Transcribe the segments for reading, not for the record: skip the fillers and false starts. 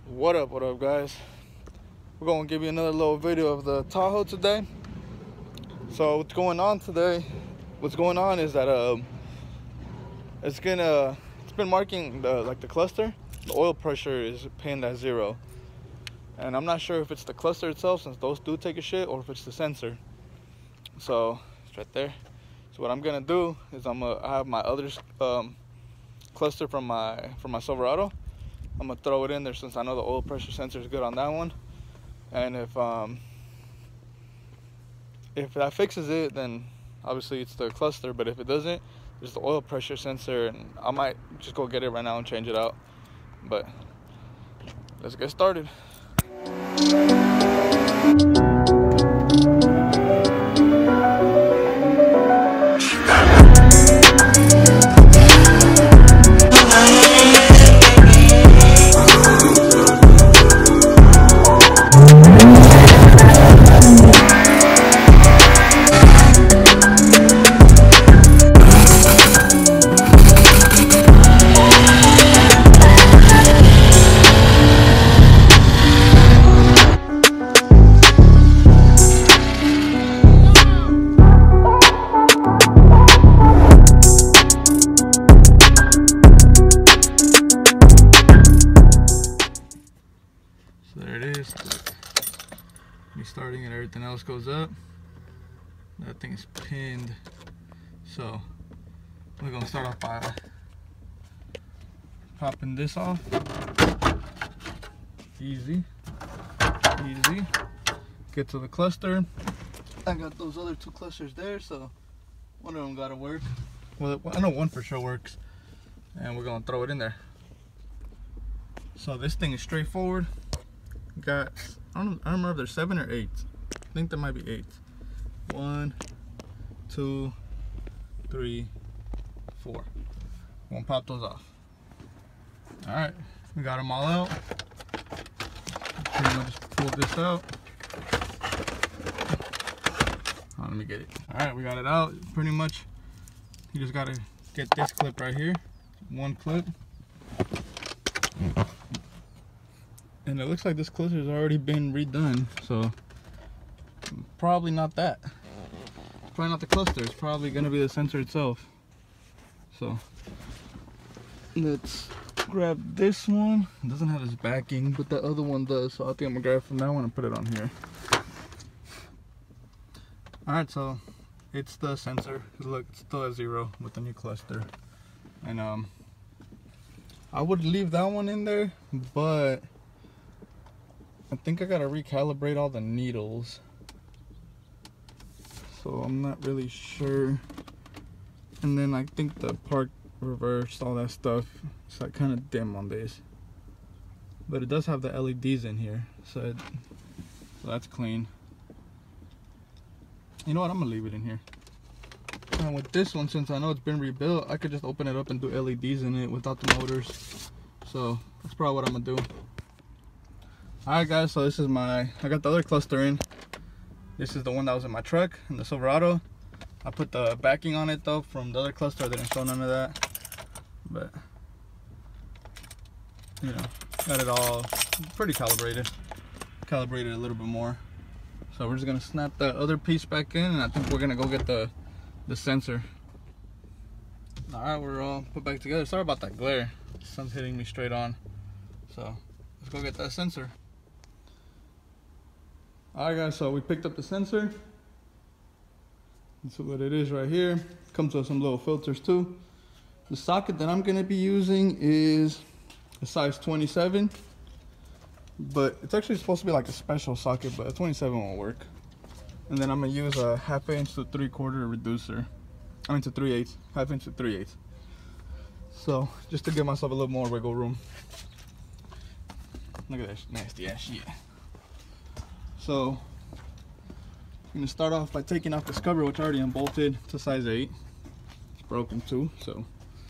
What up guys? We're gonna give you another little video of the Tahoe today. So what's going on today, is that it's been marking the cluster. The oil pressure is pinned at 0, and I'm not sure if it's the cluster itself, since those do take a shit, or if it's the sensor. So it's right there. So what I'm gonna do is I have my other cluster from my Silverado. I'm gonna throw it in there since I know the oil pressure sensor is good on that one. And if that fixes it, then obviously it's the cluster. But if it doesn't, it's the oil pressure sensor, and I might just go get it right now and change it out. But let's get started. So there it is. Me starting and everything else goes up. That thing is pinned. So we're gonna start off by popping this off. Easy. Get to the cluster. I got those other 2 clusters there, so one of them gotta work. Well, I know one for sure works, and we're gonna throw it in there. So this thing is straightforward. Got, I don't remember if there's 7 or 8. I think there might be 8. 1, 2, 3, 4. I'm gonna pop those off. Alright, we got them all out. Pretty much just pull this out. Let me get it. Alright, we got it out. Pretty much, you just gotta get this clip right here. 1 clip. And it looks like this cluster has already been redone, so probably not that. Probably not the cluster. It's probably gonna be the sensor itself. So let's grab this one. It doesn't have this backing, but the other one does. So I think I'm gonna grab from that one and put it on here. All right, so it's the sensor. Look, it's still at 0 with the new cluster, and I would leave that one in there, but I think I gotta recalibrate all the needles, so I'm not really sure. And then I think the park reversed, all that stuff, it's like kind of dim on this, but it does have the LEDs in here, so that's clean. You know what, I'm gonna leave it in here. And with this one, since I know it's been rebuilt, I could just open it up and do LEDs in it without the motors, so that's probably what I'm gonna do. Alright guys, so this is I got the other cluster in. This is the one that was in my truck, in the Silverado. I put the backing on it though from the other cluster. I didn't show none of that, but you know, got it all pretty calibrated a little bit more. So we're just gonna snap that other piece back in, and I think we're gonna go get the sensor. Alright, we're all put back together. Sorry about that glare, the sun's hitting me straight on, so let's go get that sensor. Alright guys, so we picked up the sensor. This is what it is right here. Comes with some little filters too. The socket that I'm gonna be using is a size 27, but it's actually supposed to be like a special socket, but a 27 won't work. And then I'm gonna use a 1/2 inch to 3/4 reducer. I mean to 3/8, 1/2 inch to 3/8. So just to give myself a little more wiggle room. Look at that nasty ass shit. So I'm gonna start off by taking off this cover, which I already unbolted to size 8. It's broken too, so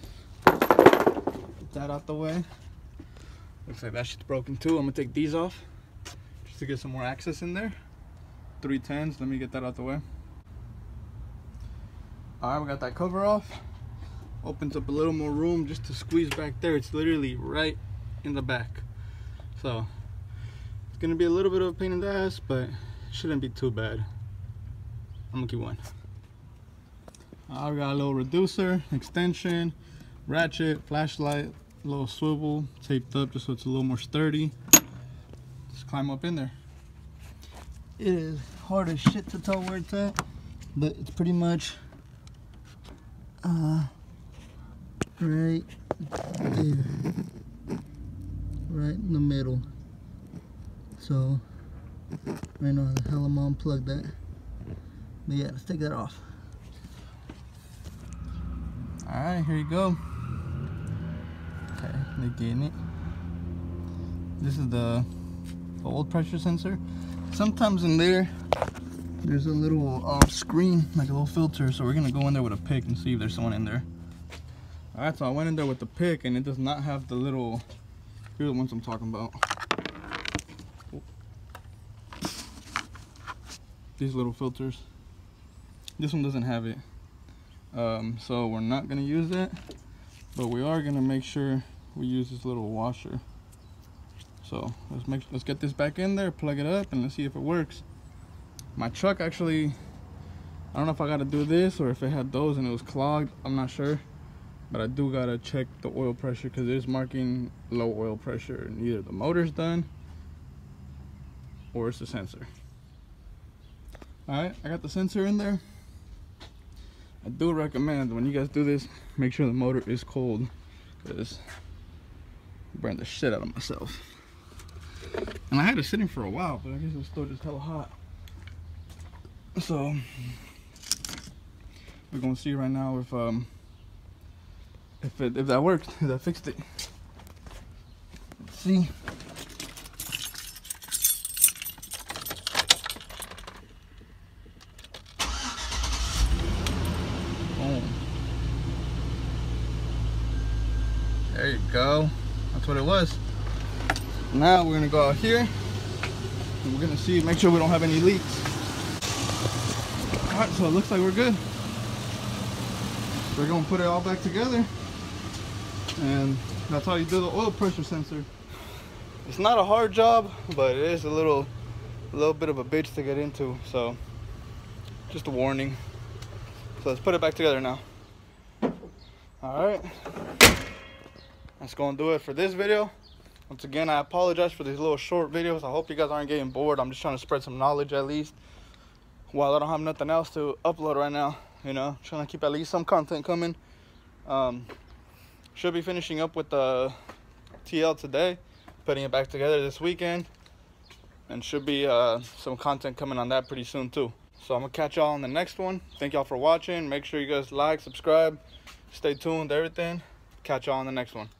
get that out the way. Looks like that shit's broken too. I'm gonna take these off just to get some more access in there. 310s, let me get that out the way. Alright, we got that cover off. Opens up a little more room just to squeeze back there. It's literally right in the back. So it's gonna be a little bit of a pain in the ass, but it shouldn't be too bad. I'm gonna keep one. I've got a little reducer, extension, ratchet, flashlight, little swivel taped up just so it's a little more sturdy. Just climb up in there. It is hard as shit to tell where it's at, but it's pretty much right there, right in the middle. So right now the hell I'm gonna unplug that. But yeah, let's take that off. Alright, here you go. Okay, they're getting it. This is the old pressure sensor. Sometimes in there's a little screen, like a little filter, so we're gonna go in there with a pick and see if there's someone in there. Alright, so I went in there with the pick and it does not have the little, here are the ones I'm talking about. These little filters. This one doesn't have it. So we're not gonna use that, but we are gonna make sure we use this little washer. So let's get this back in there, plug it up, and let's see if it works. My truck actually, I don't know if I gotta do this or if it had those and it was clogged, I'm not sure, but I do gotta check the oil pressure because it is marking low oil pressure, and either the motor's done or it's the sensor. Alright, I got the sensor in there. I do recommend when you guys do this, make sure the motor is cold, because I burned the shit out of myself. And I had it sitting for a while, but I guess it was still just hella hot. So we're gonna see right now if that worked, if I fixed it. Let's see. There you go. That's what it was. Now we're gonna go out here and we're gonna see, make sure we don't have any leaks. Alright, so it looks like we're good. We're gonna put it all back together, and that's how you do the oil pressure sensor. It's not a hard job, but it is a little bit of a bitch to get into, so just a warning. So let's put it back together now. Alright, that's gonna do it for this video. Once again, I apologize for these little short videos. I hope you guys aren't getting bored. I'm just trying to spread some knowledge at least, while I don't have nothing else to upload right now. You know, trying to keep at least some content coming. Should be finishing up with the TL today, putting it back together this weekend, and should be some content coming on that pretty soon too. So I'm gonna catch y'all on the next one. Thank y'all for watching. Make sure you guys like, subscribe, stay tuned, everything. Catch y'all on the next one.